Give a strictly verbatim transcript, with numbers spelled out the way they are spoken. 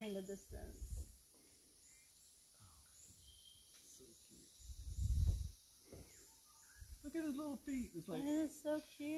in the distance. So cute. Look at his little feet. It's like, It is so cute.